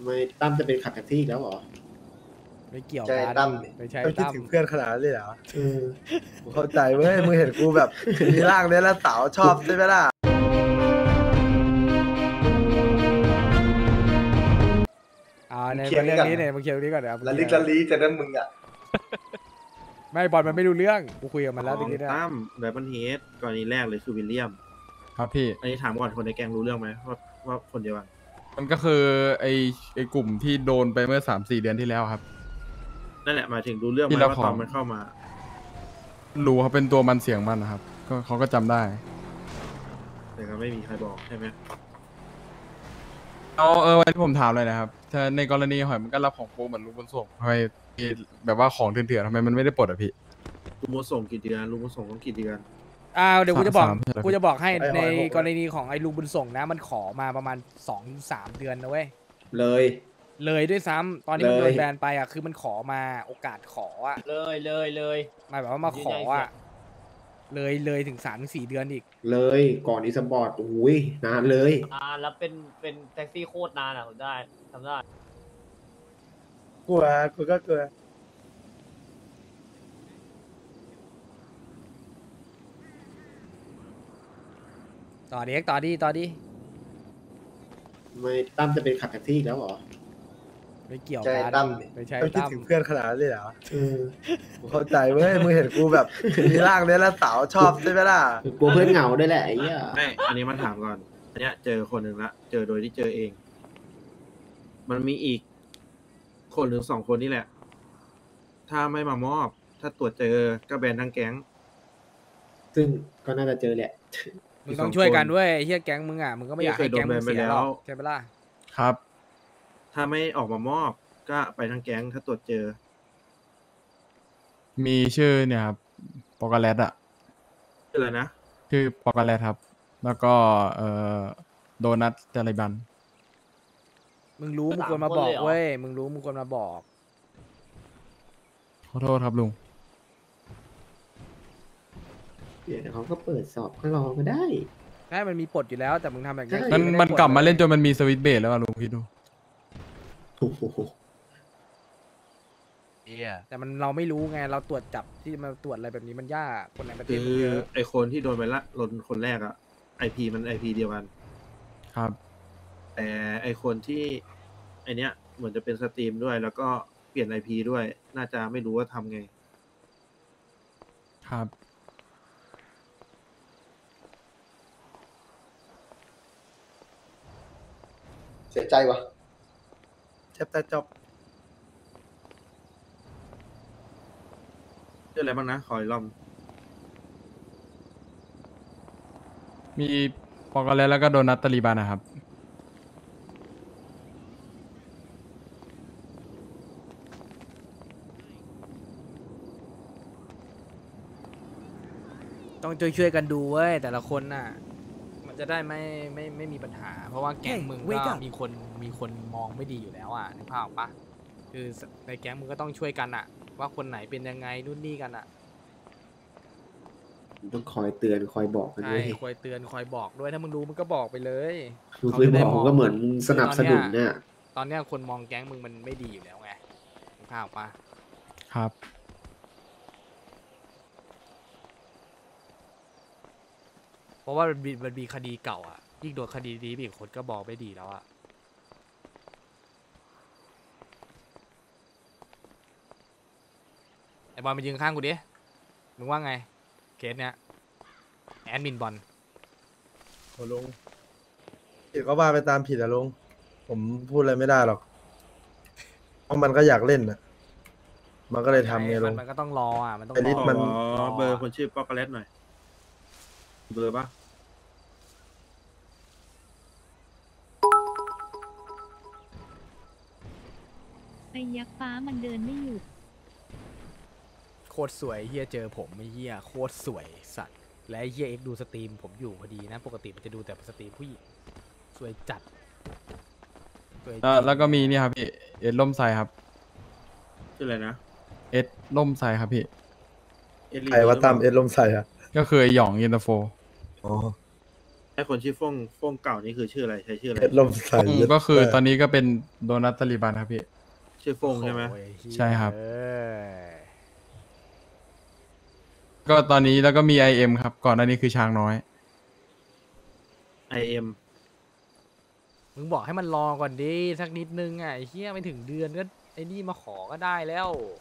ไม่ตั้มจะเป็นขับแท็กซี่อีกแล้วเหรอไม่เกี่ยวใจกันตั้มไม่ใช่ไม่คิดตั้มถึงเพื่อนขนาดนั้นเลยเหรอเออกูเข้าใจเว้ยมึงเห็นกูแบบมีร่างเนี้ยแล้วสาวชอบใช่ไหมล่ะในเคลียร์เรื่องก่อนนี้เนี่ยมึงเคลียร์เรื่องนี้ก่อนนะครับละลิกละลีจะได้มึงอ่ะไม่บอลมันไม่รู้เรื่องกูคุยกับมันแล้วขตะองกี้เนี่ยตั้มไดมอนเฮดกรณีแรกเลยคือวิลเลียมครับพี่อันนี้ถามก่อนคนในแก๊งรู้เรื่องไหมว่าคนเดียวกันมันก็คือไอ้กลุ่มที่โดนไปเมื่อ3-4 เดือนที่แล้วครับนั่นแหละหมายถึงรู้เรื่องไหมที่เราว่าขอตอนมันเข้ามารู้เขาเป็นตัวมันเสียงมันนะครับ ก็เขาก็จำได้แต่ก็ไม่มีใครบอกใช่ไหมวันที่ผมถามเลยนะครับ ถ้าในกรณีหอยมันก็รับของโป๊เหมือนลุงบุญส่งทำไมแบบว่าของเถื่อนๆทำไมมันไม่ได้ปลดอ่ะพี่ลุงโมส่งกี่เดือนลุงโมส่งต้องกี่เดือนเดี๋ยวกูจะบอกสามใช่ไหมกูจะบอกให้ไอ้หอยในหกกรณีของไอ้ลุงบุญส่งนะมันขอมาประมาณ2-3 เดือนนะเว้ยเลยเลยด้วยซ้ำตอนนี้มันเลยโดนแบนไปอ่ะคือมันขอมาโอกาสขออ่ะเลยหมายแบบว่ามาขออ่ะเลยถึง3-4 เดือนอีกเลยก่อนอีสปอร์ตอุ้ยนานเลยแล้วเป็นแท็กซี่โคตรนานอ่ะผมได้ทำได้กลัวกูก็กลัวต่อดีไม่ตั้มจะเป็นขับแท็กซี่อีกแล้วเหรอไม่เกี่ยวใจกันตั้มไม่ใช่ไม่คิดตั้มถึงเพื่อนขนาดนั้นเลยเหรอเออกูเข้าใจเว้ยมึงเห็นกูแบบมีร่างเนี้ยแล้วสาวชอบใช่ไหมล่ะกลัวเพื่อนเหงาด้วยแหละไอ้เหี้ยไม่ อันนี้มันถามก่อน อันเนี้ยเจอคนหนึ่งละ เจอโดยที่เจอเอง มันมีอีกคนหรือ2 คนนี่แหละ ถ้าไม่มามอบ ถ้าตรวจเจอก็แบนทั้งแก๊งซึ่งก็น่าจะเจอแหละมึงต้องช่วยกันด้วยไอ้เฮียแก๊งมึงอ่ะมึงก็ไม่อยากให้แก๊งมึงเคยโดนแบนไปเสียหรอกแล้วใช่ปะล่ะครับถ้าไม่ออกมามอบ ก็ไปทั้งแก๊งถ้าตรวจเจอมีชื่อเนี่ยครับปอกาแลตอะคืออะไรนะชื่อปอกาแลตครับ แล้วก็โดนัทจาริบันมึงรู้มึงควรมาบอกเว้ยมึงรู้มึงควรมาบอกขอโทษครับลุงเดี๋ยวเขาก็เปิดสอบก็รอก็ได้ใช่มันมีปลดอยู่แล้วแต่มึงทำแบบนี้ใช่มันกลับมาเล่นจนมันมีสวิตช์เบรดแล้วอะลุงคิดดูโอ้โหแต่มันเราไม่รู้ไงเราตรวจจับที่มาตรวจอะไรแบบนี้มันยากคนในประเทคืศอมันเยอะไอคนที่โดนไปละลนคนแรกอะIP มันIP เดียวกันครับแต่ไอคนที่ไอเนี้ยเหมือนจะเป็นสตรีมด้วย แล้วก็เปลี่ยน IP ด้วย น่าจะไม่รู้ว่าทำไงครับเสียใจวะเจ็บแต่จบเรื่องอะไรบ้างนะ ขออีกรอบมีปอกาแลตแล้วก็โดนัทตาลีบันนะครับต้องช่วยกันดูเว้ยแต่ละคนน่ะ มันจะได้ไม่มีปัญหา เพราะว่าแก๊งมึงก็มีคนมองไม่ดีอยู่แล้วอ่ะนึกภาพออกปะคือในแก๊งมึงก็ต้องช่วยกันอ่ะ ว่าคนไหนเป็นยังไงนู่นนี่กันอ่ะต้องคอยเตือนคอยบอกกันใช่ด้วยคอยเตือนคอยบอกด้วยถ้ามึงรู้มึงก็บอกไปเลยคือเคยบอกก็เหมือนสนับสนุนเนี่ยตอนเนี้ยคนมองแก๊งมึงมันไม่ดีอยู่แล้วไงนึกภาพออกปะครับเพราะว่ามันมีคดีเก่าอ่ะยิ่งโดนคดีนี้อีกคนก็บอกไม่ดีแล้วอ่ะไอบอลมายืนข้างกูดิมึงว่าไงเคสเนี้ยแอดมินบอลโอ้ลุงผิดก็ว่าไปตามผิดอะลุงผมพูดอะไรไม่ได้หรอกเพราะมันก็อยากเล่นอะมันก็เลยทำไงลุงมันก็ต้องรออ่ะมันต้องไอ้ลิรสอมันขอเบอร์คนชื่อป๊อกโกแลตหน่อย เบอร์ปะไอ้ยักษ์ฟ้ามันเดินไม่หยุดโคตรสวยเฮียเจอผมไม่เฮียโคตรสวยสัตว์และไอ้เฮียเอ็กดูสตรีมผมอยู่พอดีนะปกติมันจะดูแต่สตรีมผู้หญิงสวยจัดสวยจริงแล้วก็มีเนี่ยครับพี่เอ็ดล่มไซครับชื่ออะไรนะเอ็ดล่มไซครับพี่เอลิใครว่าตามเอ็ดลมใส่อะก็คือไอหยองเย็นตาโฟอ๋อไอไอ้คนชื่อฟงเก่านี่คือชื่ออะไรใช้ชื่ออะไรเพชรลมใสก็คือตอนนี้ก็เป็นโดนัทตาลีบันครับพี่ชื่อฟงใช่ไหมโอ้ยเหี้ยใช่ครับเอ้ยก็ตอนนี้แล้วก็มี IM ครับ ก่อนหน้านี้คือช้างน้อย IM มึงบอกให้มันรอก่อนดิสักนิดนึงอ่ะไอ้เฮียไม่ถึงเดือนก็ไอ้นี่มาขอก็ได้แล้ว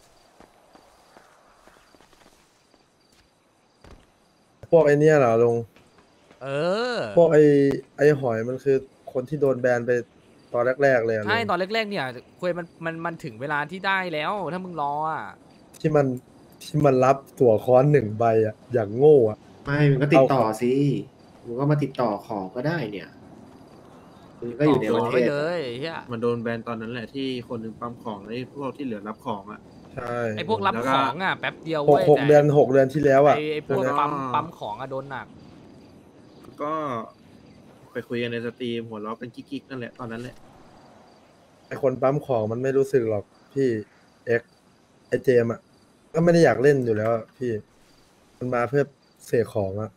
พวกไอเนี้ยเหรอลุงเออพวกไอหอยมันคือคนที่โดนแบนไปตอนแรกๆเลยอะลุใช่งตอนแรกๆเนี่ยคุยมันถึงเวลาที่ได้แล้ว ถ้ามึงรออ่ะที่มันรับตั๋วค้อน1 ใบอะอย่างโง่อะไม่มึงก็ติดต่อสิมึงก็มาติดต่อขอก็ได้เนี่ยมึงก็อยู่ในขปอระเทไว้ศเลยไอ้เฮียมันโดนแบนตอนนั้นแหละที่คนหนึ่งปั๊มของแล้วไอ้พวกที่เหลือรับของอ่ะใช่ไอ้พวกรับแล้วก็ของอ่ะแป๊บเดียวหกเว้ยหกแต่เดือน6 เดือนที่แล้วอะไอ้พวกแล้วปั๊มของอ่ะโดนหนักก็ไปคุยกันในสตรีมหัวเราะกันกิ๊กๆนั่นแหละตอนนั้นแหละไอคนปั๊มของมันไม่รู้สึกหรอกพี่ไอเจมอะก็ไม่ได้อยากเล่นอยู่แล้วอะพี่ มันมาเพื่อเสกของอะ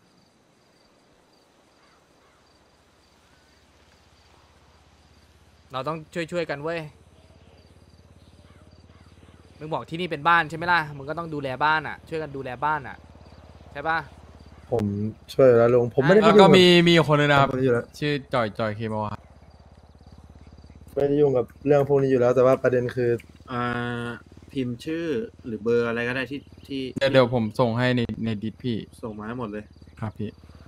เราต้องช่วยกันเว้ย มึงบอกที่นี่เป็นบ้านใช่ไหมล่ะ มึงก็ต้องดูแลบ้านอ่ะ ช่วยกันดูแลบ้านอ่ะ ใช่ปะผมช่วยแล้วลุงผมไม่ได้แล้วไปก็ยุ่งมีคนนึงกับนะครับพวกนี้อยู่แล้วชื่อจอยเคมอครับไม่ได้ยุ่งกับเรื่องพวกนี้อยู่แล้ว แต่ว่าประเด็นคืออ่าพิมพ์ชื่อหรือเบอร์อะไรก็ได้ที่เดี๋ยวผมส่งให้ในดิสพี่ส่งมาให้หมดเลยครับพี่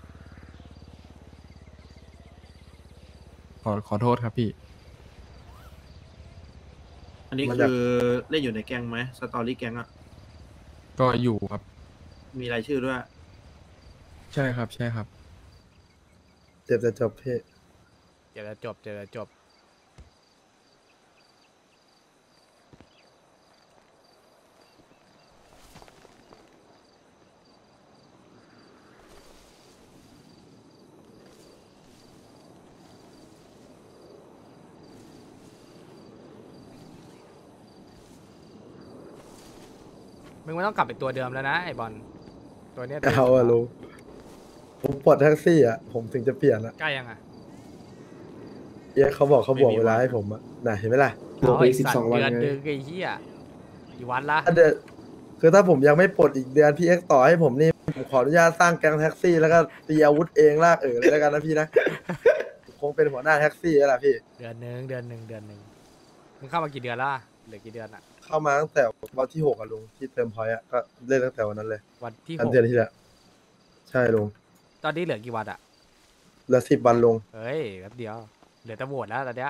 ขอโทษครับพี่อันนี้มันอยากคือเล่นอยู่ในแก๊งไหมสตอรี่แก๊งอ่ะก็อยู่ครับมีรายชื่อด้วยใช่ครับ ใช่ครับเจ็บจะจบพี่เดี๋ยวจะจบ มึงไม่ต้องกลับไปตัวเดิมแล้วนะไอ้บอล ตัวเนี้ยตัวเอาอะลุงผมปลดแท็กซี่อะผมถึงจะเปลี่ยนอะใกล้ยังอ่ะเอ๊ะเขาบอกเวลาให้ผมอะน่ะเห็นไหมล่ะตัวไปไอ้สิบสัตสองว์วันเดือนไงดึงไอ้เหี้ยกี่วันละถ้าเดือนคือถ้าผมยังไม่ปลดอีกเดือนพี่เอ็กต่อให้ผมนี่ผมขออนุญาตสร้างแก๊งแท็กซี่แล้วก็ตีอาวุธเองลากเลยแล้วกันนะพี่นะ คงเป็นหัวหน้าแท็กซี่แล้วล่ะพี่เดือนหนึ่งมึงเข้ามากี่เดือนละเหลือกี่เดือนอ่ะเข้ามาตั้งแต่วันที่6อะลุงที่เติมพอยต์อะก็เล่นตั้งแต่วันนั้นเลยวันที่อัน 6 เดือนที่แล้วใช่ลุงตอนนี้เหลือกี่วันอ่ะเหลือ10 วันลุงเฮ้ยแป๊บเดียว เหลือแต่โหวตแล้วตอนเนี้ย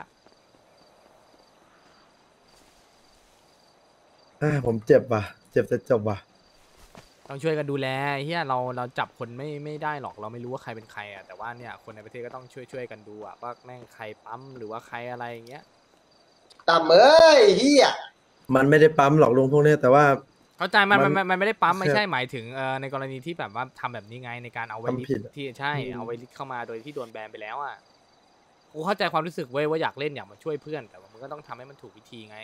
ผมเจ็บว่ะ เจ็บจะจบว่ะต้องช่วยกันดูแลไอ้เฮียเราจับคนไม่ได้หรอกเราไม่รู้ว่าใครเป็นใครอ่ะแต่ว่าเนี่ยคนในประเทศก็ต้องช่วยกันดูอ่ะว่าแม่งใครปั๊มหรือว่าใครอะไรอย่างเงี้ยต่ำเอ้ยเฮียมันไม่ได้ปั๊มหรอกลุงพวกนี้แต่ว่าเข้าใจมันมันมันไม่ได้ปั๊มไม่ใช่ใช่หมายถึงในกรณีที่แบบว่าทำแบบนี้ไงในการเอาไวลิสทำผิดอะที่ใช่เอาไวลิสเข้ามาโดยที่โดนแบนไปแล้วอ่ะกูเข้าใจความรู้สึกเว้ยว่าอยากเล่นอยากมาช่วยเพื่อนแต่ว่ามันก็ต้องทำให้มันถูกวิธีไง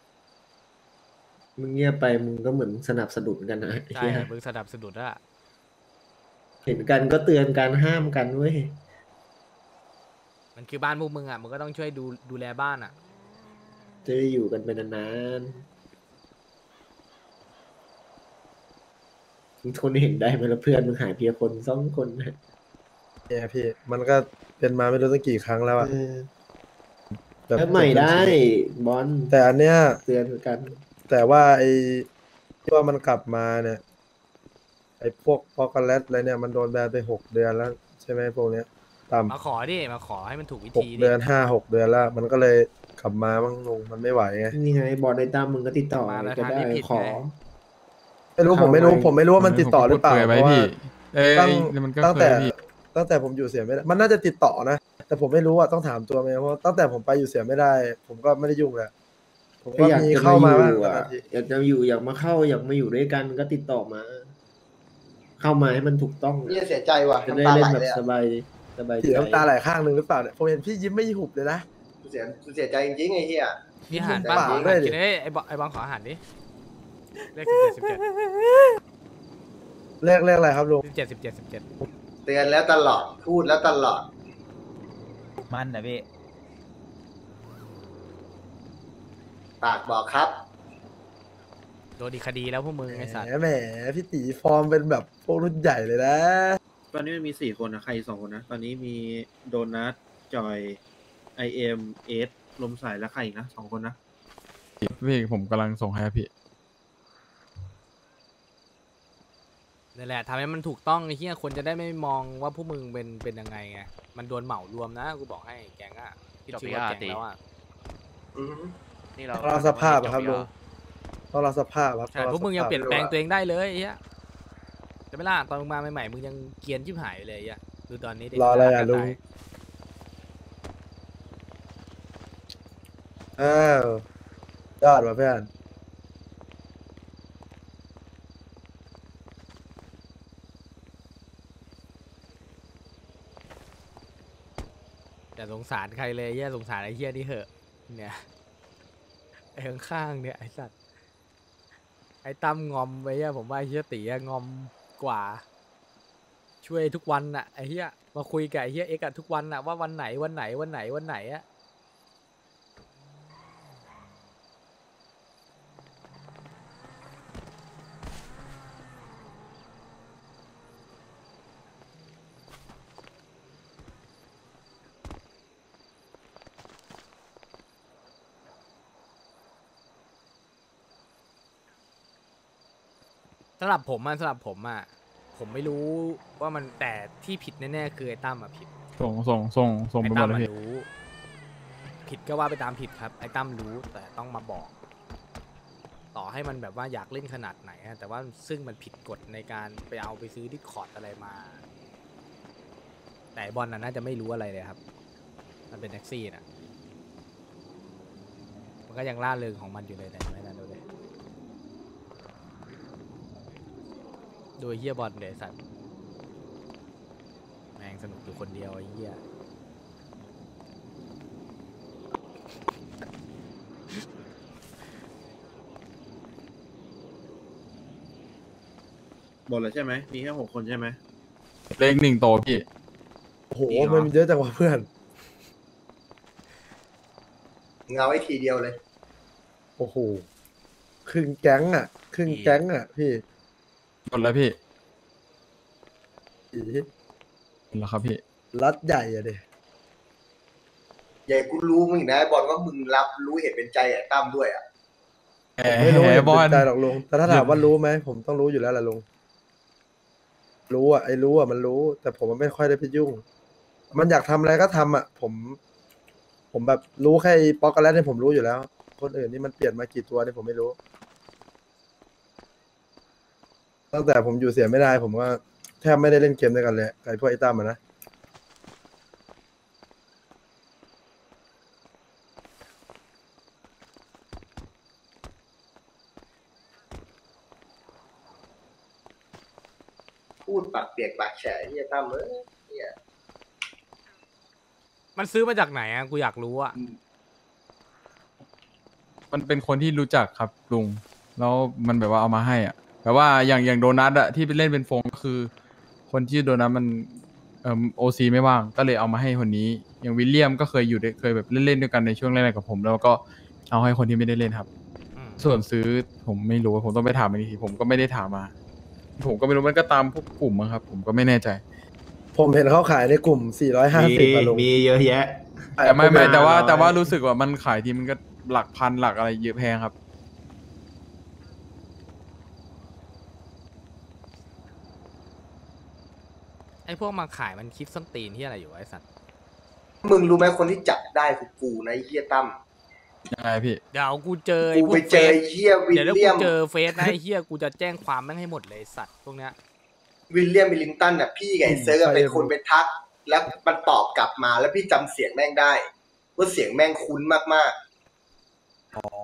มึงเงียบไปมึงก็เหมือนสนับสนุนกันนะไอ้ใช่เหี้ยมึงสนับสนุนอะเห็นกันก็เตือนกันห้ามกันเว้ยมันคือบ้านพวกมึงอ่ะมึงก็ต้องช่วยดูแลบ้านอ่ะจะได้อยู่กันไปนานๆมึงทนเห็นได้ไหมล่ะเพื่อนมึงหายเพียคน2 คนนะเนี่ยพี่ มันก็เป็นมาไม่รู้ตั้งกี่ครั้งแล้วอะเออแบบแล้วใหม่ได้บอลแต่อันเนี้ยเตือนกันแต่ว่าไอ้ที่ว่ามันกลับมาเนี่ย ไอ้พวกพอกแลตอะไรเนี่ยมันโดนแบนไป6 เดือนแล้ว ใช่ไหมพวกเนี้ยต่มาขอดิมาขอให้มันถูกวิำธี 6 ดิเดือน5-6 เดือนแล้ว มันก็เลยกลับมาบ้างลุงมันไม่ไหวไงนี่ไงบอลในตามมึงก็ติดต่อมาแล้วก็ทางได้ที่ผิดขอไงไม่รู้ผมไม่รู้ว่ามันติดต่อหรือเปล่าผมก็เพพูดราะเผื่ว่าอไว้พี่เอ้ยตั้งมันก็ตั้งเคแต่ยพี่ตั้งแต่ผมอยู่เสียไม่ได้มันน่าจะติดต่อนะ แต่ผมไม่รู้อะต้องถามตัวเมียเพราะตั้งแต่ผมไปอยู่เสียไม่ได้ ผมก็ไม่ได้ยุ่งเลยผมก็ก็อยากมีจะเข้ามามาอบ้างยู่อ่ะบางทีอยากจะอยู่อยากมาเข้าอยากมาอยู่ด้วยกันก็ติดต่อมา เข้ามาให้มันถูกต้องเฮียเสียใจว่ะจะได้น้ำตาเล่ไหนลแบบเลยอะสบายสบายใจเสียน้ำตาไหลข้างหนึ่งหรือเปล่าเนี่ยผมเห็นพี่ยิ้มไม่หุบเลยนะเสียใจจริงๆไอ้เฮียมีอาหารปาบ้าก นด้วยดิกินได้ไอ้บอลขออาหารดิเลข17 เลขอะไรครับลุง 17 เตือนแล้วตลอดพูดแล้วตลอดมันนะพี่ปากบอกครับโดนอีกคดีแล้วพวกมึงไอ้สัตว์แหมพี่ตีฟอร์มเป็นแบบพวกรุ่นใหญ่เลยนะตอนนี้มันมี4 คนนะใครอีก2 คนนะ ตอนนี้มีโดนัทจอยIM เอสลมสายและใครอีกนะ2 คนนะพี่ผมกำลังส่งให้พี่นี่แหละทำให้มันถูกต้องไอ้เหี้ยคนจะได้ไม่มองว่าพวกมึงเป็นยังไงไงมันโดนเหมารวมนะกูบอกให้แก๊งอ่ะที่ชื่อว่าแก๊งแล้วอ่ะอือฮึนี่เราต้องรอสภาพอะครับลุงต้องรอสภาพครับใช่พวกมึงยังเปลี่ยนแปลงตัวเองได้เลยไอ้เหี้ยจะไม่ล่ะตอนมึงมาใหม่ๆมึงยังเกรียนชิบหายเลยไอ้เหี้ยดูตอนนี้ดิรออะไรอ่ะลุงอ้าวยอดว่ะเพื่อนแต่สงสารใครเลยไอ้เหี้ยสงสารไอ้เหี้ยนี่เหอะเนี่ยไอ้ข้างๆเนี่ยไอ้สัตว์ไอ้ตั้มงอมไปเหี้ยผมว่าไอ้เหี้ยตีอะงอมกว่า ช่วยทุกวันน่ะไอ้เหี้ยมาคุยกับไอ้เหี้ยเอ็กซ์อะทุกวันน่ะว่าวันไหนอะ สำหรับผมอะผมไม่รู้ว่ามันแต่ที่ผิดแน่ๆคือไอ้ตั้มอะผิดส่งไอ้ไปหมตั้ดมเลยอะพี่รู้ ผิดก็ว่าไปตามผิดครับไอ้ตั้มรู้แต่ต้องมาบอก ต่อให้มันแบบว่าอยากเล่นขนาดไหนอะแต่ว่าซึ่งมันผิดกฎในการไปซื้อดิสคอร์ดอะไรมา แต่ไอ้บอลน่าจะไม่รู้อะไรเลยครับ มันเป็นแท็กซี่น่ะมันก็ยังล่าเริงของมันอยู่เลยแต่ไม่นั่นเลยโดยเฮียบอลเดยสัตว์แม่งสนุกอยู่คนเดียวไอ้เฮียหมดแล้วใช่ไหมมีแค่6 คนใช่ไหมเลข1โตพี่โอ้โหนี่เหรอมันเยอะจังวะเพื่อนเงาไอ้ทีเดียวเลยโอ้โหครึ่งแก๊งอ่ะครึ่งแก๊งอ่ะพี่หมดแล้วพี่อีหมดแล้วครับพี่รัดใหญ่อะเด็ใหญ่กูรู้มึงอีกนะไอ้บอลว่ามึงรับรู้เห็นเป็นใจไอ้ตั้มด้วยอ่ะไม่รู้แหเห็นบอเป็ลนใจหรอกลุงแต่ถ้าถามว่ารู้ไหมผมต้องรู้อยู่แล้วแหละลุงรู้อ่ะไอ้รู้อ่ะมันรู้ แต่ผมมันไม่ค่อยได้ไปยุ่ง มันอยากทำอะไรก็ทำอ่ะ ผมแบบรู้แค่ไอ้ป๊อกโกแลตเนี่ยผมรู้อยู่แล้ว คนอื่นนี่มันเปลี่ยนมากี่ตัวเนี่ยผมไม่รู้ ตั้งแต่ผมอยู่เสียไม่ได้ ผมก็แทบไม่ได้เล่นเกมด้วยกันเลยกับไอ้พวกไอ้ตั้มอะนะพูดปากเปียกปากแฉะไอ้เฮียตั้มเฮียมันซื้อมาจากไหนอะกูอยากรู้อะมันเป็นคนที่รู้จักครับลุงแล้วมันแบบว่าเอามาให้อ่ะแบบว่าอย่างโดนัทอะที่ไปเล่นเป็นฟงคือ คนที่โดนัทมันโอซีไม่ว่างก็เลยเอามาให้คนนี้ อย่างวิลเลียมก็เคยอยู่ด้วยเคยแบบเล่นๆด้วยกันในช่วงแรกๆกับผม แล้วก็เอาให้คนที่ไม่ได้เล่นครับอืมส่วนซื้อผมไม่รู้ผมต้องไปถามอีกทีผมก็ไม่ได้ถามมา ผมก็ไม่รู้มันก็ตามพวกกลุ่มมั้งครับ ผมก็ไม่แน่ใจผมเห็นเขาขายในกลุ่ม 450อะลุงมีเยอะแยะแต่ไม่แต่ว่ารู้สึกว่ามันขายทีมันก็หลักพันหลักอะไรเยอะแพงครับไอ้พวกมาขายมันคิดส้นตีนที่อะไรอยู่วะไอ้สัตว์มึงรู้ไหมคนที่จับได้คือกูนะไอ้เฮียตั้มยังไงพี่เดี๋ยวกูเจอไอ้กูพวไปกเจเฟอซไอ้เฮียวิเดี๋ยลวถ้าเลีกูยมเจอเฟซนะไอ้เฮียกูจะแจ้งความแม่งให้หมดเลยไอ้สัตว์พวกเนี้ยวิลเลียมวิลลิงตันน่ะพี่กับไอ้เซิร์ฟอะใช่เป็นคนไปทัก แล้วมันตอบกลับมาแล้วพี่จำเสียงแม่งได้ว่าเสียงแม่งคุ้นมากอ๋อ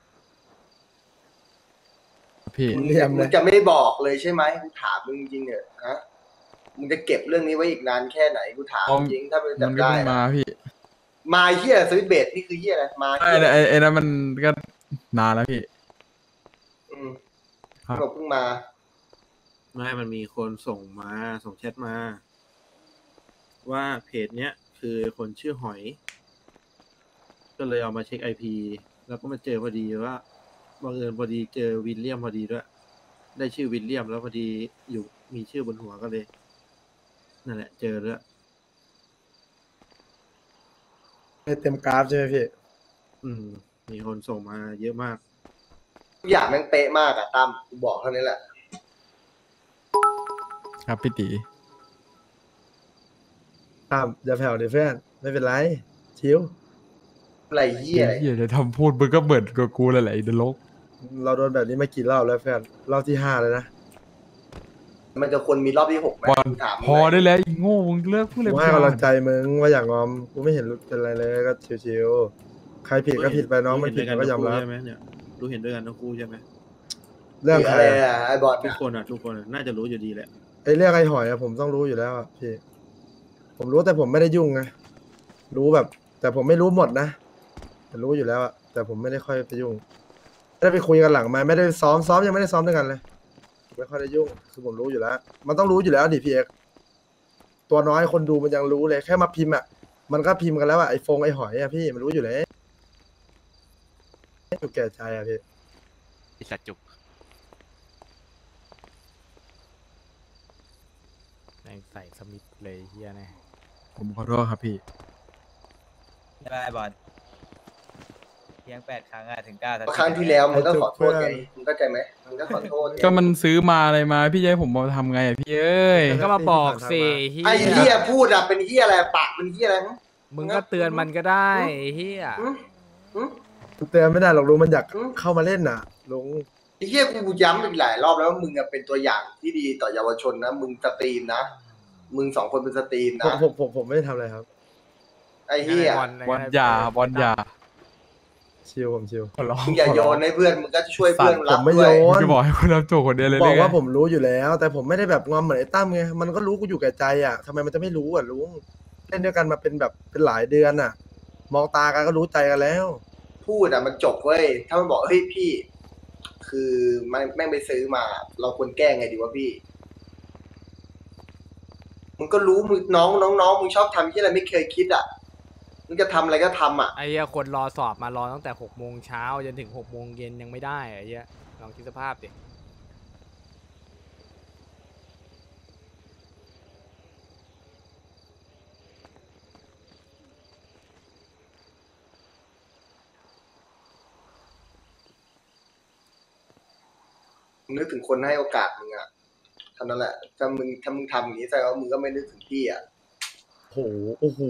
พี่ๆมึงเลี่ยมเลยมึงจะไม่บอกเลยใช่ไหมกูถามมึงจริงๆเนี่ยฮะมึงจะเก็บเรื่องนี้ไว้อีกนานแค่ไหนกูถามจริงถ้ามันมันจำก็ได้เพิ่งมาอะพี่มาเฮียสวิตเบสนี่คือเฮียอะไรมาไอ้เฮียไอ้นั้นมันก็นานแล้วพี่อืมครับบอกเพิ่งมาไม่มันมีคนส่งแชทมาว่าเพจเนี้ยคือคนชื่อหอย ก็เลยเอามาเช็คไอพีแล้วก็มาเจอพอดีว่าบังเอิญพอดีเจอวิลเลียมพอดีด้วย ได้ชื่อวิลเลียมแล้วพอดีอยู่มีชื่อบนหัวก็เลยนั่นแหละเจอแล้วให้เต็มกราฟใช่ไหมพี่มีคนส่งมาเยอะมากทุกอย่างแม่งเป๊ะมากอะตั้มกูบอกเท่านี้แหละครับพี่ตีครับอย่าแผ่วดิเพื่อนไม่เป็นไรชิวอะไรเหี้ยอะไรเฮียจะทำพูดมึงก็เหมือนกับกูเลยแหละไอ้เดลกเราโดนแบบนี้มากี่รอบแล้วเพื่อนรอบที่5เลยนะมันจะควรมีรอบที่6ไหมบอลกูถามพอได้แล้วอีโง่มึงเลิกพูดเลยกูให้กำลังใจมึงว่าอย่างงอมกูไม่เห็นเป็นไรเลยก็ชิวๆใครผิดก็ผิดไปน้องมันผิดมันก็ยอมรับใช่ไหมเนี่ยรู้เห็นด้วยกันทั้งคู่ใช่ไหมเรื่องใครอะไรอะอะไอ้บอลทุกคนอะน่าจะรู้อยู่ดีแหละไอ้เรื่องไอ้หอยอะผมต้องรู้อยู่แล้วอะพี่ผมรู้แต่ผมไม่ได้ยุ่งไงรู้แบบ แต่ผมไม่รู้หมดนะแต่รู้อยู่แล้วอะแต่ผมไม่ได้ค่อยไปยุ่งไม่ได้ไปคุยกันหลังไมาไม่ได้ซ้อมยังไม่ได้ซ้อมด้วยกันเลยไม่ค่อยได้ยุ่งคือผมรู้อยู่แล้ว มันต้องรู้อยู่แล้วดิพี่เอกตัวน้อยคนดูมันยังรู้เลยแค่มาพิมพ์อะมันก็พิมพ์กันแล้วอะไอ้ฟงไอ้หอยอะพี่มันรู้อยู่แล้วอยู่แก่ใจอะพี่อิสัตจุกแม่งใส่สมิธเลยเฮียแน่ผมขอโทษครับพี่ใช่ไหมบอลเพียง8 ครั้งอะถึง9 ครั้งที่แล้วมึงก็ขอโทษไงมึงเข้าใจไหมมึงก็ขอโทษไงก็มันซื้อมาอะไรมาพี่จะให้ผมมาทำไงอะพี่เอ้ยก็มาบอกสิเฮีไอ้เหี้ยพูดอะเป็นเหี้ยอะไรปากเป็นเหี้ยอะไรฮะมึงก็เตือนมันก็ได้เฮียหึหึเตือนไม่ได้หรอกลุงมันอยากเข้ามาเล่นน่ะลุงไอ้เหี้ยกูย้ำอีกหลายรอบแล้วว่ามึงอะเป็นตัวอย่างที่ดีต่อเยาวชนนะมึงสตรีมนะมึง2 คนเป็นสตรีมนะผมไม่ได้ทำอะไรครับไอ้เหี้ยบอลยาบอลยาชิวผมชิวขอร้องมึงอย่าโยนให้เพื่อนมึงก็ช่วยเพื่อนผรับมไม่ด้โยวยมึงจะบอกให้คนรับตัวคนเดียวเลยบอกไงว่าผมรู้อยู่แล้ว แต่ผมไม่ได้แบบงอมเหมือนไอ้ตั้มไงมันก็รู้กูอยู่แก่ใจอ่ะทำไมมันจะไม่รู้อ่ะลุงเล่นด้วยกันมาเป็นแบบเป็นหลายเดือนอ่ะ มองตากันก็รู้ใจกันแล้วพูดอะมันจบเว้ยถ้ามันบอกเฮ้ยพี่ คือมันแม่งไปซื้อมา เราควรแก้ไงดีวะพี่มึงก็รู้มึงน้องมึงชอบทำที่อะไรไม่เคยคิดอ่ะมึงจะทำอะไรก็ทำอ่ะไอ้เหี้ยคนรอสอบมารอตั้งแต่6 โมงเช้าจนถึง6 โมงเย็นยังไม่ได้ไอ้เหี้ยลองคิดสภาพดิมึงนึกถึงคนให้โอกาสมึงอ่ะเท่านั้นแหละถ้ามึงทำอย่างนี้แสดงว่ามึงก็ไม่นึกถึงพี่อ่ะโอ้โห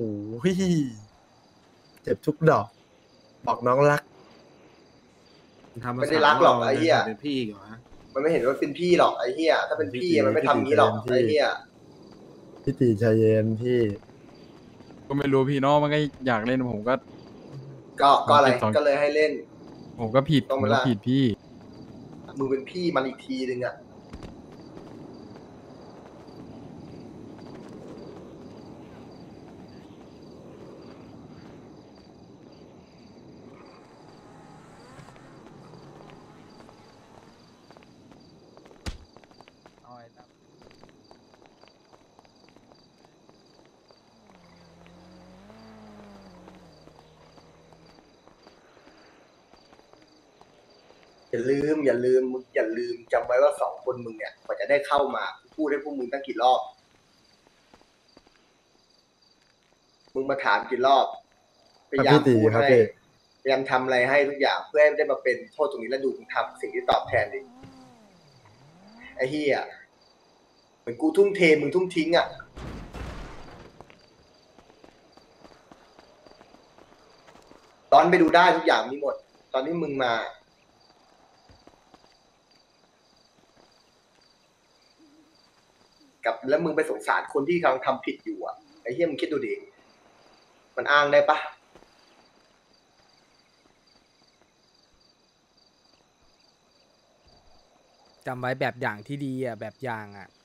เจ็บทุกดอก บอกน้องรักทำาไม่ได้รักหรอกไอ้เหี้ยเป็นพี่เหรอฮะมันไม่เห็นว่าเป็นพี่หรอกไอ้เหี้ยถ้าเป็นพี่อะมันไม่ทำอย่างนี้หรอกไอ้เหี้ยพี่ตีใจเย็นพี่ก็ไม่รู้พี่เน้องมันก็อยากเล่นผมก็ก็อะไรสองก็เลยให้เล่นผมก็ผิดต้ผองมเวก็ลาผิดพี่มึงเป็นพี่มันอีกทีนึงอ่ะเอาไอ้ตั้มอย่าลืมมึงอย่าลืมจำไว้ว่า2 คนมึงเนี่ยกว่าจะได้เข้ามาพูดให้พวกมึงตั้งกี่รอบ มึงมาถามกี่รอบพยายามพี่ตีพูดครับให้พี่พยายามทำอะไรให้ทุกอย่างเพื่อให้ได้มาเป็นโทษตรงนี้แล้วดูมึงทำสิ่งที่ตอบแทนดิไอ้เหี้ยเหมือนกูทุ่มเทมึงทุ่มทิ้งอ่ะตอนไปดูได้ทุกอย่างมีหมด ตอนที่มึงมา กับแล้วมึงไปสงสารคนที่กำลังทำผิดอยู่อ่ะไอ้เหี้ยมึงคิดดูดิมันอ้างได้ปะจำไว้แบบอย่างที่ดีอ่ะแบบอย่างอ่ะ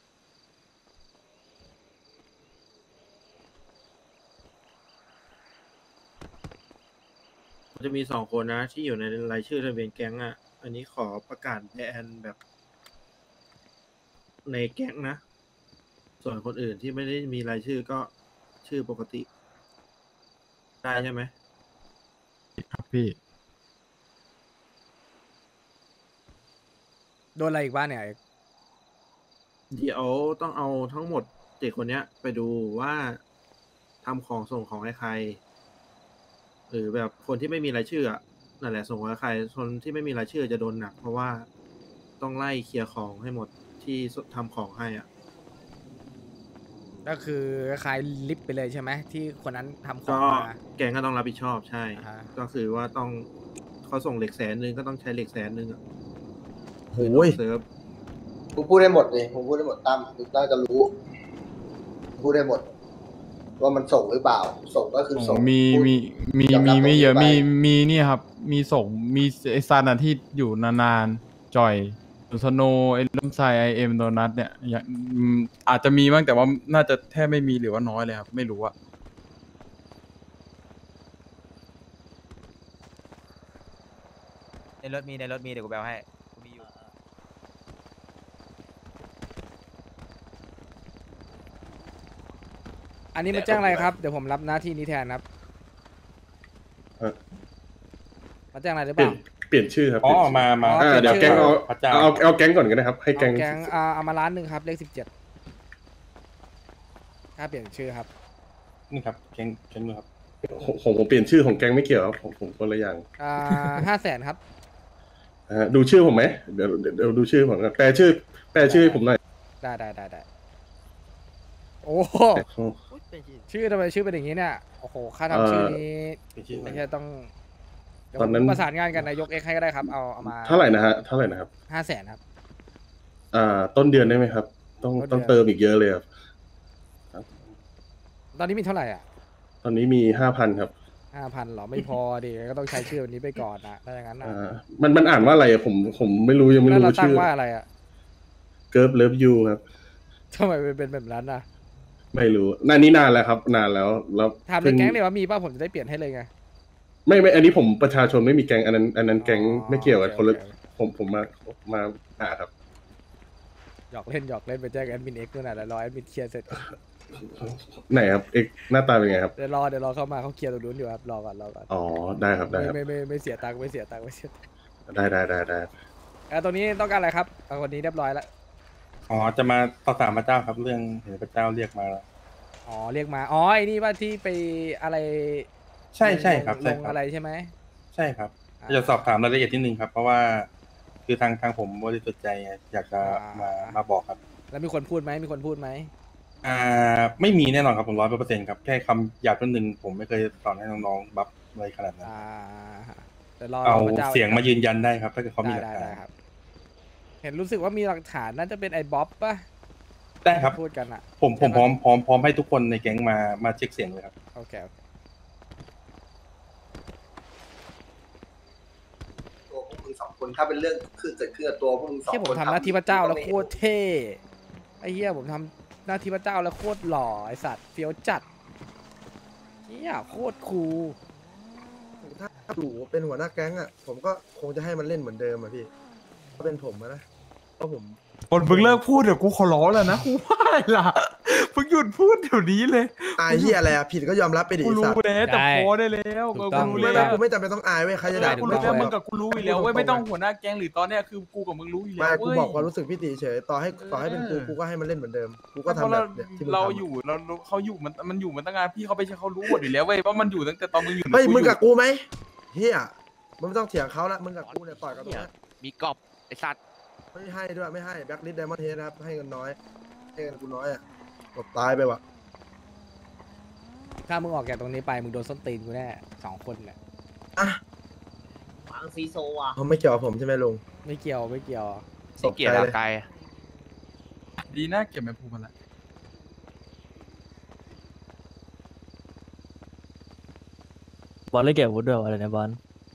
จะมี2 คนนะที่อยู่ในรายชื่อทะเบียนแก๊งอ่ะ อันนี้ขอประกาศแบนแบบ ในแก๊งนะส่วนคนอื่นที่ไม่ได้มีรายชื่อก็ชื่อปกติ ได้ใช่ไหมครับพี่โดนอะไรอีกบ้างเนี่ยเดี๋ยวต้องเอาทั้งหมด7 คนเนี้ย ไปดูว่าทำของส่งของให้ใคร หรือแบบคนที่ไม่มีรายชื่ออะนั่นแหละส่งของให้ใครคนที่ไม่มีรายชื่อจะโดนหนัก เพราะว่าต้องไล่เคลียร์ของให้หมดที่ทำของให้อ่ะก็คือคล้ายลิฟต์ไปเลยใช่ไหมที่คนนั้นทำขอก็งมาแกงก็ต้องรับผิดชอบใช่อ่าฮะก็คือว่าต้องเขาส่งเหล็ก100,000ก็ต้องใช้เหล็ก100,000อ่ะโอ้ยเซิร์ฟมึงพูดได้หมดเลยมึงพูดได้หมดตั้มมึงน่าจะรู้มึงพูดได้หมด ว่ามันส่งหรือเปล่า ส่งก็คือส่งมีพูดมียอมรับไม่เยอะตรงนี้ไปมีนี่ครับ มีส่งมีไอซันอะที่อยู่นานๆจอยสโนไอลมไซไอเอ็มโดนัทเนี่ยอย่างอาจจะมีบ้างแต่ว่าน่าจะแทบไม่มีหรือว่าน้อยเลยครับไม่รู้อะในรถมีเดี๋ยวกูแปลให้กูมีอยู่อันนี้มาแจ้งอะไรครับเดี๋ยวผมรับหน้าที่นี้แทนครับเออมาแจ้งอะไรหรือเปเปลี่ยนล่าเปลี่ยนชื่อครับอ๋อเปลี่ยนชื่อมาเดี๋ยวเปลี่แก๊ยนงชื่อเอาแก๊งก่อนก็ได้ครับ ให้แก๊งเอาแก๊งเอามา1,000,000ครับเลข17ค่าเปลี่ยนชื่อครับนี่ครับแก๊งมือครับผมเปลี่ยนชื่อของแก๊งไม่เกี่ยวครับผมคนละอย่าง 500,000ครับดูชื่อผมไหมเดี๋ยวดูชื่อผมก่อนแปลชื่อให้ผมหน่อยได้โอ้โหชื่อทำไมชื่อเป็นอย่างนี้เนี่ยโอ้โหค่าทำชื่อนี้ไม่ใช่ต้องเดี๋ยวตอนนั้นผมประสานงานกันนายกเอ็กให้ก็ได้ครับเอามาเท่าไหร่นะครับ 500,000ครับต้นเดือนได้ไหมครับ ต้องเติมอีกเยอะเลยครับตอนนี้มีเท่าไหร่อ่ะตอนนี้มี5,000ครับ 5,000เหรอไม่พอดิก็ต้องใช้ชื่อวันนี้ไปก่อนนะถ้าอย่างนั้นนะมันอ่านว่าอะไรอะผมไม่รู้ยังไม่แล้วรู้เราตั้งชื่อว่าอะไรอ่ะเกิร์ฟเลิฟยูครับทำไมเป็นแบบนั้นนะไม่รู้นี่นานแล้วครับนานแล้วถามในแก๊งเลยว่ามีป่ะผมจะได้เปลี่ยนให้เลยไงไม่อันนี้ผมประชาชนไม่มีแก๊งอันนั้นแก๊งไม่เกี่ยวกับโอเคคนละโอเคผมมาหาครับหยอกเล่นไปแจ้งแอดมินเอ็กซ์ด้วยนะเดี๋ยวรอแอดมินเคลียร์เสร็จไหนครับเอ็กหน้าตาเป็นไงครับเดี๋ยวรอเข้ามาเขาเคลียร์ตรงนู้นอยู่ครับรอก่อนอ๋อได้ครับได้ครับไม่เสียตังค์ไม่เสียตังค์ได้ตรงนี้ต้องการอะไรครับเอาคนนี้เรียบร้อยแล้วอ๋อ จะมาต่อสามพระเจ้าครับ เรื่องเห็นพระเจ้าเรียกมาแล้วอ๋อเรียกมาอ๋อไอ้นี่ว่าที่ไปอะไรใช่ครับลใช่งครับอะไรใช่ไหมใช่ครับจะสอบถามรายละเอียดนิดนึงครับ เพราะว่าคือทางผมบริสุทธิ์ใจไงอยากจะมาบอกครับแล้วมีคนพูดไหมไม่มีแน่นอนครับผม100%ครับแค่คำหยาบนิดนึงผมไม่เคยสอนให้น้องๆบัฟอะไรขนาดนั้นเดี๋ยวรอเอาพระจ้เสียงมายืนยันได้ครับ ถ้าเกิดเขามีหลักได้ฐานได้ครับ เห็นรู้สึกว่ามีหลักฐานน่าจะเป็นไอ้บ๊อบป่ะได้ครับพูดกันอ่ะผมพร้อมให้ทุกคนในแก๊งมาเช็คเสียงเลยครับโอเคตัวพวกมึง2 คนถ้าเป็นเรื่องคือเกิดขึ้นกับตัวพวกมึง2 คนที่ผมทำหน้าที่พระเจ้าแล้วโคตรเท่ไอ้เหี้ยผมทำหน้าที่พระเจ้าแล้วโคตรหล่อไอ้สัตว์เฟี้ยวจัดเหี้ยโคตรคูลถ้าอยู่เป็นหัวหน้าแก๊งอ่ะผมก็คงจะให้มันเล่นเหมือนเดิมอ่ะพี่ถ้าเป็นผมอะนะเพราะผมคนมึงเลิกพูดเดี๋ยวกูขอร้องแล้วนะกูว่าล่ะมึงหยุดพูดเดี๋ยวนี้เลยอายที่อะไรอ่ะผิดก็ยอมรับไปดิกูไอ้รู้สัตว์แล้วแต่พอได้แล้วถูกต้องกูไม่รู้แล้วกูไม่จำเป็นต้องอายเว้ยใครจะด่ากูกูรู้ก็แล้วขอมึงกับกูรู้อยู่แล้วเว้ยไม่ต้องหัวหน้าแก๊งหรือตอนเนี้ยคือกูกับมึงรู้อยู่แล้ไม่วกูเว้ยบอกความรู้สึกพี่ตีเฉยต่อให้เป็นกูก็ให้มันเล่นเหมือนเดิมกูก็ทำแบบเนี่ยที่มึงเราทำอยู่เราเขาอยู่มันอยู่มันตั้งนานพี่เขาไปใช้เขารู้หมดอยู่แล้วเว้ยว่ามันอยู่ตั้งแต่ตอนมึงอยู่เฮ้ยมึงกับกูไหมเฮียมึงไม่ต้องเถียงเขาละมึงกับกูเนี่ยต่อยกันตรงนี้มีกอบไอสัตว์ไม่ให้ด้วยไม่ให้แบ็คลิสต์ไดมอนด์เฮดนะครับให้เงินน้อยให้เงินกูน้อยอ่ะกดตายไปว่ะถ้ามึงออกจากตรงนี้ไปมึงโดนส้นตีนกูแน่2 คนเนี่ยอ่ะวางซีโซอ่ะเขาไม่เกี่ยวกับผมใช่ไหมลุงไม่เกี่ยวตกใจเลยดีน่าเก็บแม่ภูมิมาละบอลเล่นเก็บอาวุธด้วยวะอะไรเนี่ยบอล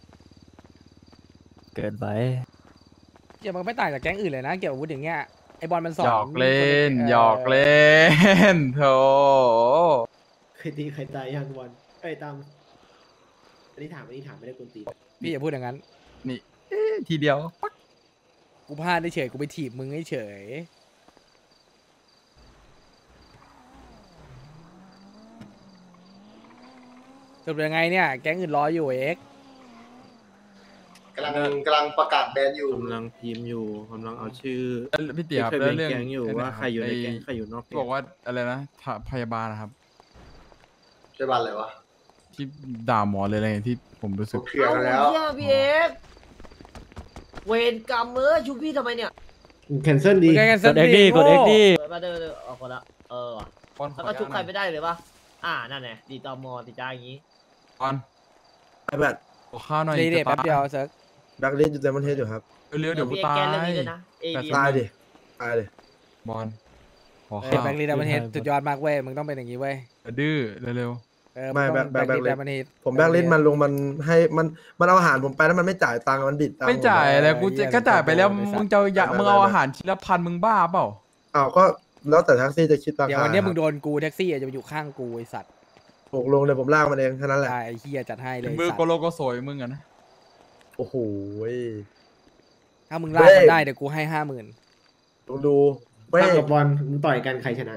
เกินไปเกี่ยวมันไม่ต่างจากแก๊งอื่นเลยนะเกี่ยวกับอาวุธอย่างเงี้ยไอบอลมันสอนหยอกเล่นหยอกเล่นโธ่เคยตีใครตายยังวันไอ้ยตามอันนี้ถามไม่ได้กวนตีนพี่อย่าพูดอย่างนั้นนี่ทีเดียวปั๊กกูพลาดได้เฉยกูไปถีบมึงเฉยจบยังไงเนี่ยแก๊งอื่นรออยู่เอ็กกำลังประกาศแบนอยู่กำลังพิมพ์อยู่กำลังเอาชื่อพี่เตี๋ยครับที่แล้วเคยเป็นเรื่องแก๊งอยู่ว่าใครอยู่ในแก๊งไใครอยู่นอกแก๊งบอกว่าอะไรนะพยาบาลนะครับใช่บ้านอะไรวะที่ด่าหมอเลยอะไรที่ผมรู้สึกเคลียร์กันแล้วเฮียพี่เอ็กซ์เวรกรรมชุบพี่ทำไมเนี่ยแคนเซิลดีมึงแกนเซิลกด X ดิกด X ดิมาเดินออกคนละว่ะป้อนขแล้วอก็อนุชุบญาตใครไม่ได้เลยปะนั่นไงตีตอมอตีจ้าอย่างงี้ป้อนไอ้แบบขอข้าวหน่อยรีเดทจะแป๊บเดียวเซิร์กดักเล่นอยู่แต่มันเทสอยู่ครับเร็วๆเดี๋ยวกูพี่ตายแกนเรื่องนี้ด้วยนะเอแต่ดีสุดตายดิตายดิบอลขอแบข้าวงค์ลีดัมเบิลเฮดสุดยอดมากเว้ยมึงต้องเป็นอย่างนี้เว้ยดื้อเร็วไม่แบแบงกค์ลีเล่ดัมเบิลเฮดผมแบกเล่นมันลงมันให้มันเอาอาหารผมไปแล้วมันไม่จ่ายตังค์มันบิดตังค์ไม่จ่ายแล้วกูก็จ่ายไปแล้วมึงจะอยากไม่มึงเอาอาหารชิ้นละพันมึงบ้าเปล่าอ้าวก็แล้วแต่แท็กซี่จะคิดราคาเดี๋ยววันนี้มึงโดนกูแท็กซี่จะมาอยู่ข้างกูไอสัตว์ตกลงเลยผมลากมันเองแค่นั้นแหละได้ไอ้เฮียจัดให้เลยมือสัตโกว์โลโกโสยมึงอะนะโอ้โหถ้ามึงลากมันได้เดี๋ยวกูให้50,000 ลองดูเว้ยตั้งกับบอลมึงต่อยกันใครชนะ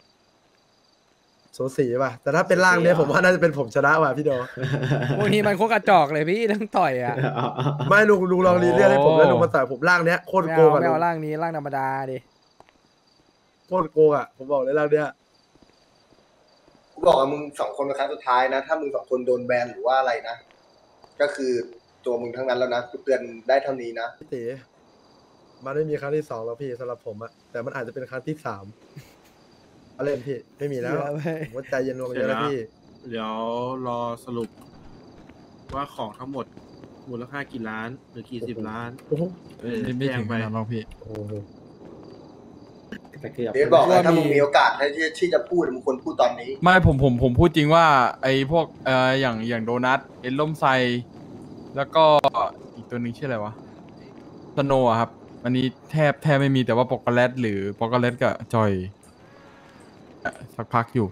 สูสีป่ะแต่ถ้าเป็นร่างเนี้ยผมว่าน่าจะเป็นผมชนะว่ะพี่โดพวกนี้มันโคตรกระจอกเลยพี่ต้องต่อยอ่ะไม่ลุงลองรีเรียกให้ผมแล้วลุงมาต่อยผมร่างเนี้ยโคตรไม่โกเอางอ่ะไม่ลุเอางร่างนี้ร่างธรรมดาดิโคตรโกงอ่ะผมบอกเลยร่างเนี้ยกูบอกว่ามึง2 คนเป็นครั้งสุดท้ายนะ ถ้ามึง2 คนโดนแบนหรือว่าอะไรนะ ก็คือตัวมึงทั้งนั้นแล้วนะกูเตือนได้เท่านี้นะพี่ตีมันไม่มีครั้งที่2แล้วพี่สำหรับผมอะแต่มันอาจจะเป็นครั้งที่3เอาเล่นพี่ไม่มีแล้วผมว่าใจเย็นลงเยอะแล้วพี่เดี๋ยวรอสรุป ว่าของทั้งหมดมูลค่ากี่ล้านหรือกี่สิบล้านโอ้โหไม่ถึงขนาดนั้นหรอกพี่โอ้โหแต่เกือบเดี๋ยวบอกเลยถ้ามึงมีโอกาสที่จะพูดมึงควรพูดตอนนี้ไม่ผมพูดจริงว่าไอ้พวกอย่างโดนัทเอ็นล่มไซแล้วก็อีกตัวหนึงชื่ออะไรวะสโนว์อะครับอันนี้แทบไม่มีแต่ว่าปอกโกแลตหรือปอกโกแลตกับจอยสักพักอยู่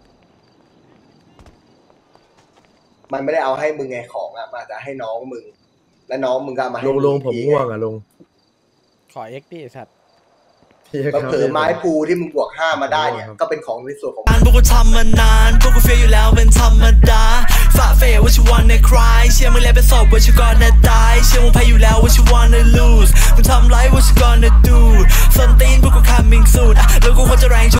มันไม่ได้เอาให้มึงไงของอ่ะมันอาจจะให้น้องมึง และน้องมึงก็เอามาให้ลงผมง่วงอ่ะลงขอเอ็กดิสัตว์ก็เผลอไม้ภูที่มึงบวก5มาได้เนี่ยก็เป็นของในส่วนของพวกกูทำมานานพวกกูเฟียอยู่แล้วเป็นธรรมดาฝ่าเฟยว่าชิวันในคลายเชื่อมึงแล้วเป็นศพว่าชิวก่อนจะตายเชื่อมึงแพ้อยู่แล้วว่าชิวันใน lose มึงทำไรว่าชิวก่อนจะ do ส้นตีนพวกกู coming soon แล้วกูควรจะแรง